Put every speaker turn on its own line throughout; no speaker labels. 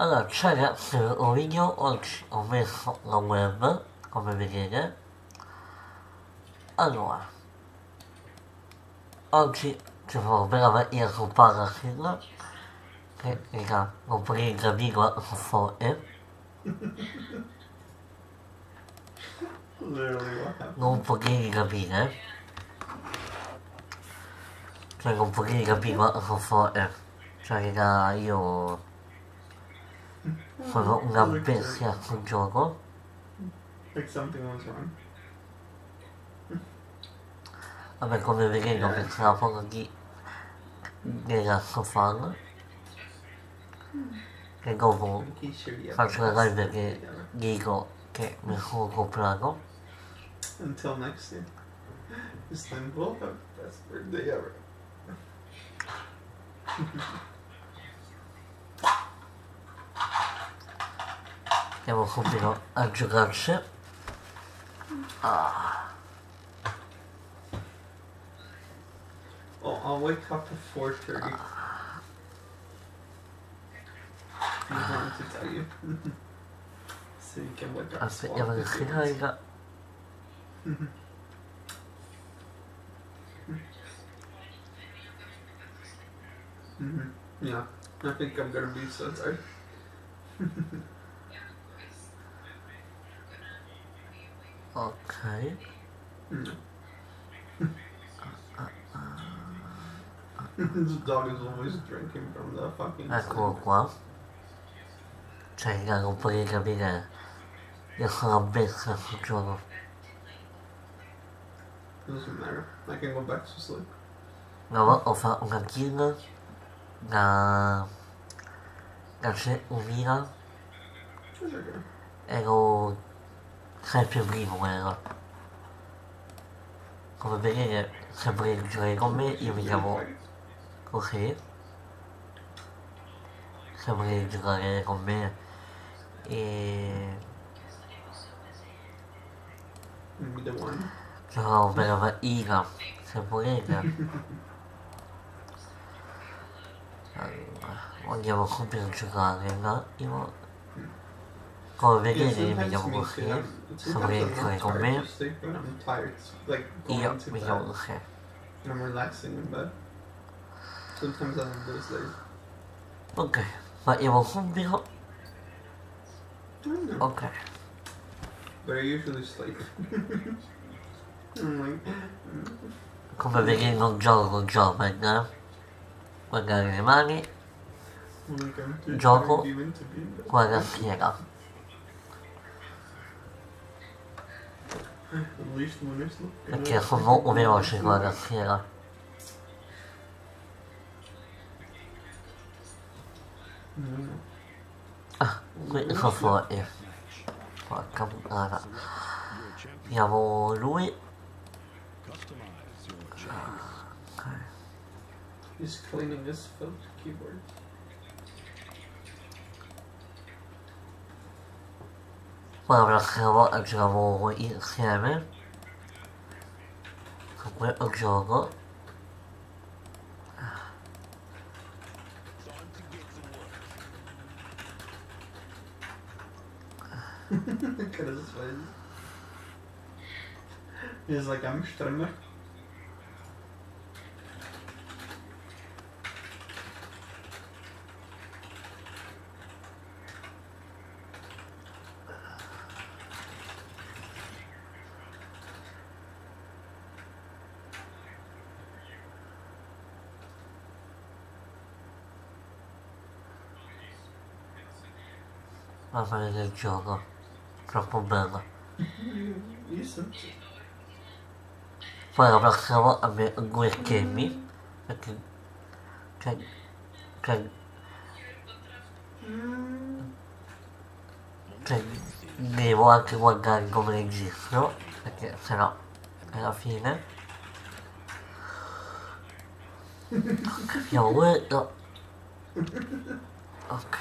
Allora, ciao ragazzi, un video, oggi ho messo la web, come vedete. Allora, oggi ci sono per io su Parasil, che raga, non potete capire cosa fare,
Literally what happened?
non potete capire, cioè non potete capire cosa fare. Cioè raga, io sono una bestia sul gioco.
Like something was wrong.
Vabbè, come vedete ho messo la foto della Sofan, che dopo
He should be
faccio la live che dico che mi sono comprato.
Until next year. This time we'll have the best birthday ever.
Andiamo subito a giocarci.
Oh, I'll wake up at 4:30. I wanted to tell you. So you can wake up at
Aspettiamo
12
che
if you
si
want.
carica.
Yeah, I think I'm gonna be so tired.
Ok.
This dog is always drinking from the fucking
Eccolo
sink.
qua. Cioè raga, non potete capire. Io sono una bestia sul gioco.
Doesn't matter. I can go back to sleep.
Una volta ho fatto una kill da 100.000.
It's okay.
Ero sempre primo, ero. Come vedete, se volete giocare con me, io mi chiamo così. Se volete giocare con me e
Maybe the one.
giochiamo per la partita, se volete. Allora, andiamo subito a giocare un attimo. Come vedete io mi chiamo così. Se volete giocare con me,
to sleep when I'm tired, like
io
going to
mi chiamo
bed.
così.
And I'm relaxing in bed. Sometimes I have those days.
Ok, partiamo subito.
I don't know.
Ok.
But I usually sleep. I'm like,
Come vedete non gioco con Joven, guardate le mani,
I'm too
Gioco.
tired even to be in bed.
qua la schiena.
At least when I sleep.
Perché sono molto veloce qua la schiena. Qui sono fuori. Porca puttana. Vediamo lui.
He's cleaning his filthy keyboard.
Poi la prossima volta giochiamo insieme. Su questo gioco.
Look at his face. He's like, I'm Strimmer.
Va bene del gioco. Troppo bello.
Decent.
Poi la prossima volta abbiamo due schemi. Perché. Cioè, devo anche guardare come registro. Perché sennò alla fine. Abbiamo questo. Ok.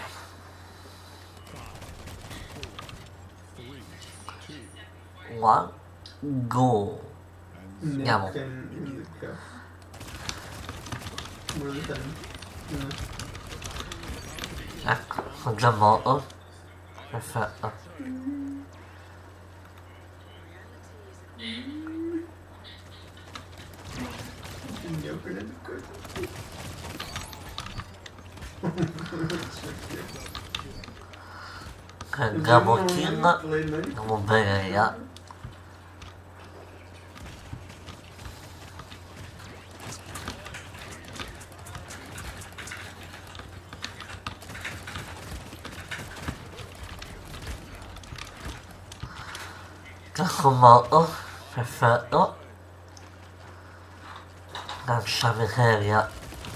One, go. Andiamo.
Nick and the cup. More the time. Yeah.
Ecco. Sono già morto. Perfetto.
Quindi ho preso il corpo.
Andiamo kill. Andiamo bene via. Sono morto. Perfetto. Lascia miseria.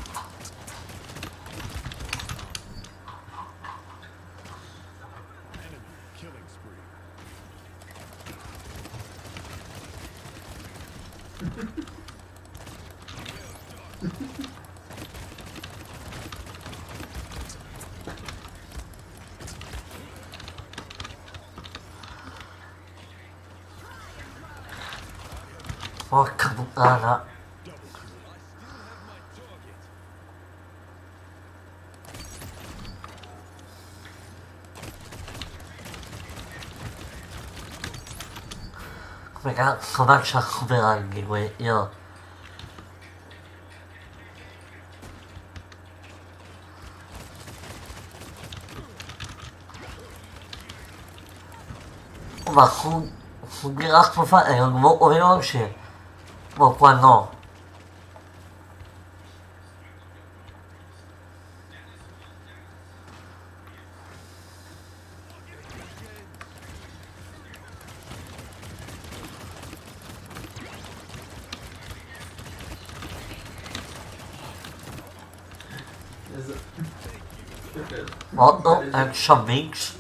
Porca puttana. Come cazzo faccio a superarli io? Ma su che cazzo fa? È un po' veloce. Ma qua no. Morto, action mix.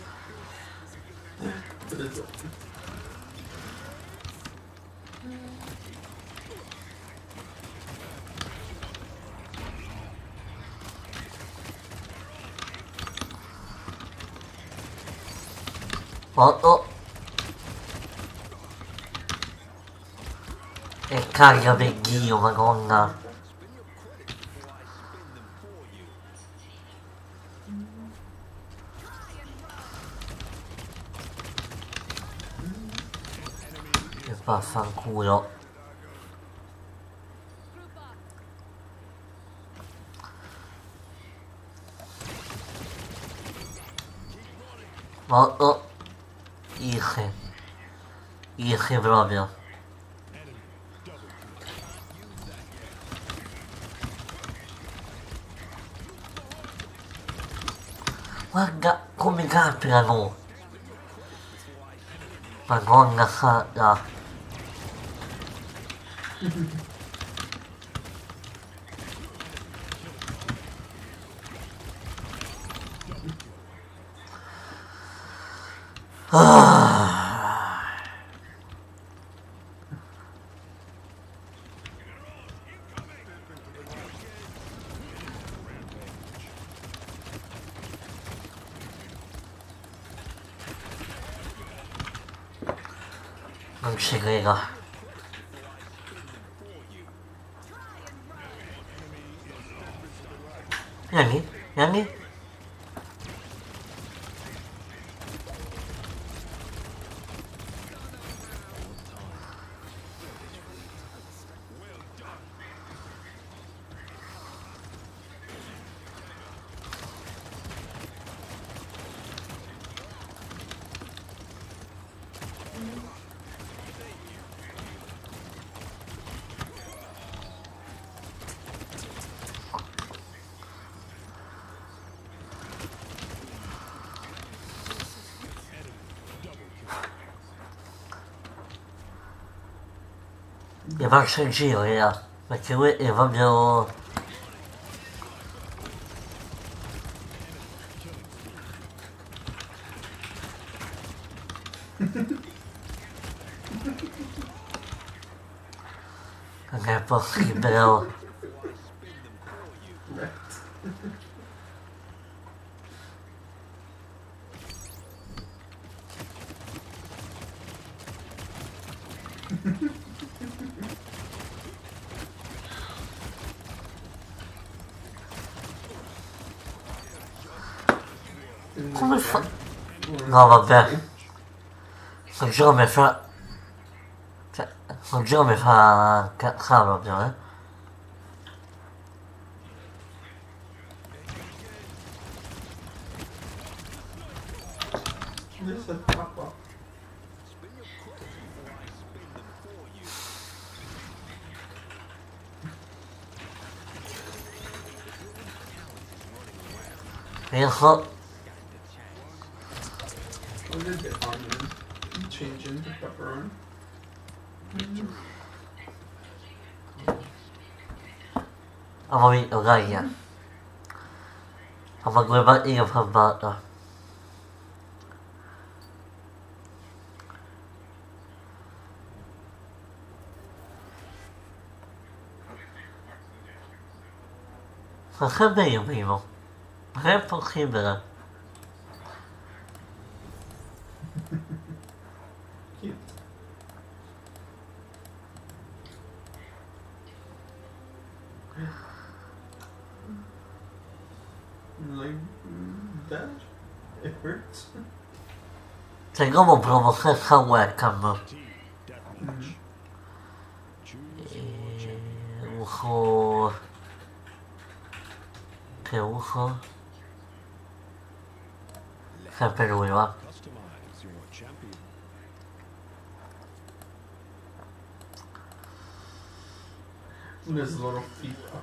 Morto. E carica per Dio, madonna. E vaffanculo. Morto. Ihe proprio. Guarda come capitano. Madonna santa. Non ci credo. Vieni, vieni. E faccio il giro, perché lui è proprio... Non è possibile. Come fa? No, vabbè. Sto gioco mi fa... Cioè, sto gioco mi fa... cavolo, proprio, eh.
There's a pop up.
Riesco...
What did the onion change into pepperoni?
Avevo vinto, dai. Avevo due partite per battere. Ma sempre io primo. Non è possibile.
Cute. Like that? It hurts.
Cioè, come provo senza webcam. Uso... Che uso? Sempre lui, va?
There's little feet up.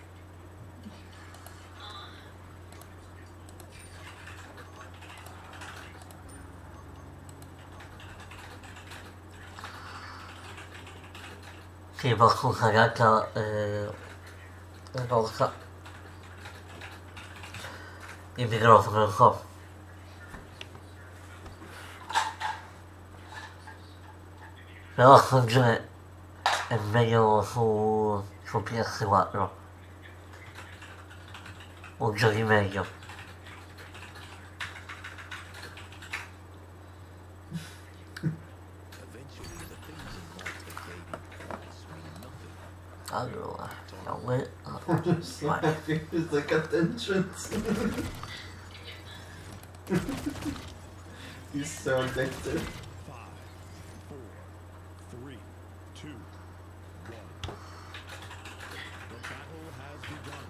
Sì, posso usare anche la cosa. Il microfono, lo so. Però sto gioco è meglio su PS4. O giochi meglio. Allora,
I'm just laughing. It's like at the entrance. He's so addicted.
5, 4, 3, 2, 1. The battle has begun.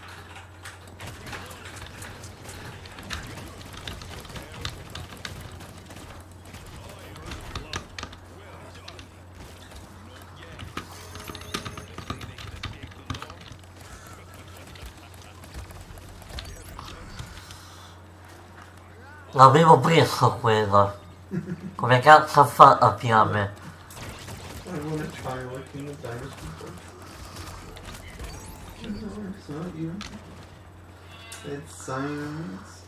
l'avevo preso quello. Come cazzo ha fatto a fiamme?
I wanna try licking the dinosaur. No, it's not you. It's science.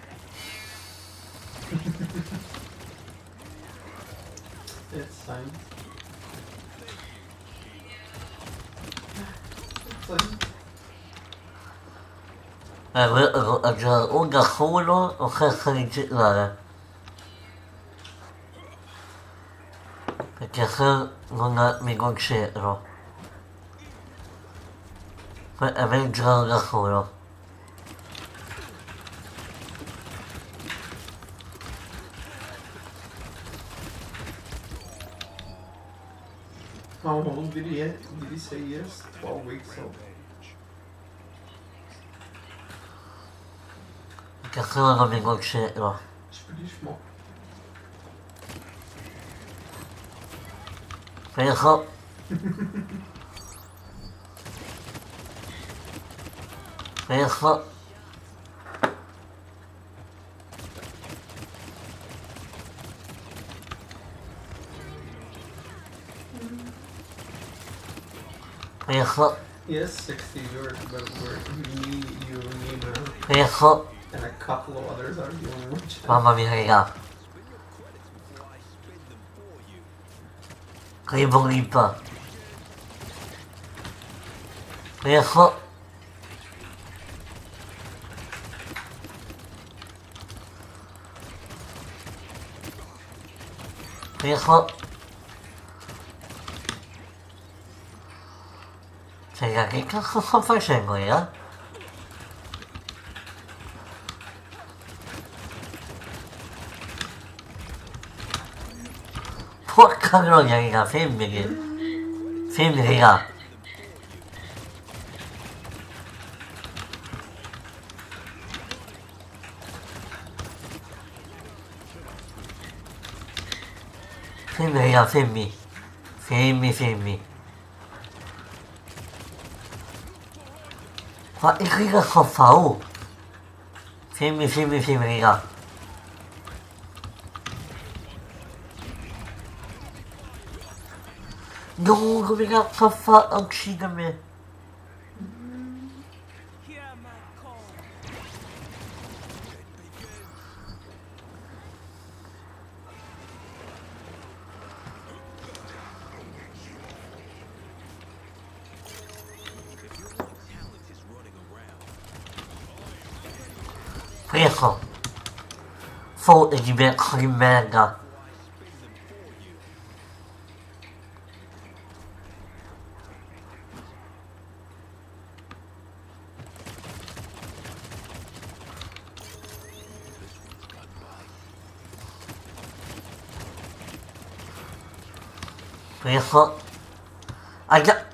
It's science. It's science.
Un da solo o senza legislare. Perché se non mi concentro. È meglio giocare da solo.
How old did he say yes? 12 weeks old.
Perché se no non mi concentro.
It's pretty small.
Penso. Penso. Penso.
Yes, 60 yours, but you need
Penso.
and a couple of others are the only ones.
Mamma mia raga. Credo limpa. Penso. Penso. Cioè, che cazzo sto facendo io? porca che femmine femmi ma e qui che fa femmi raga no come cazzo fa a uccidermi Ecco, foto di becco di merda. Ecco, aia.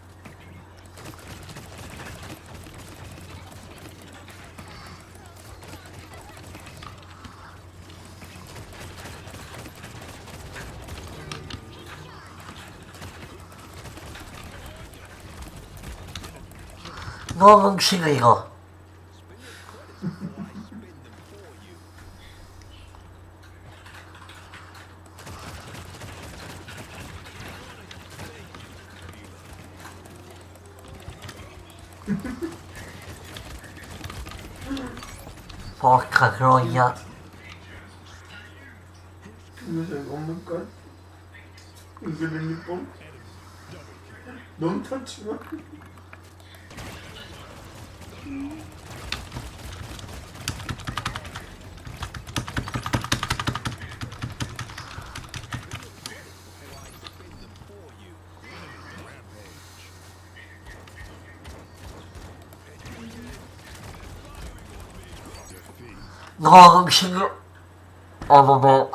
No, non ci credo. Porca troia.
Oh my god. Is it in the bomb? Don't touch me.
No, non ci credo. Oh vabbè.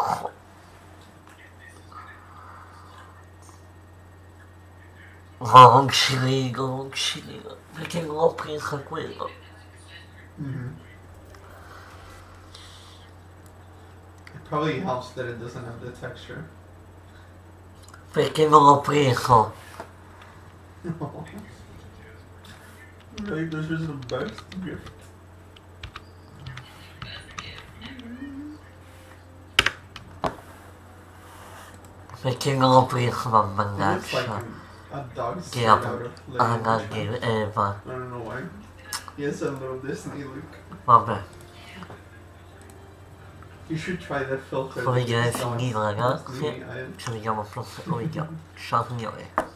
No, non ci credo. Perché non ho preso quello.
It probably helps that it doesn't have the texture.
Perché non l'ho preso.
Right, this is the best gift.
Perché non l'ho preso,
It looks like
mannaggia.
a dog
Che
straight out of
va.
Lady and the Tramp. I don't know why. He has a little Disney look.
Vabbè,
You should try that filter.
come dire
It's
finito
me,
ragazzi.
I-
Ci vediamo al prossimo video. Ciao signore.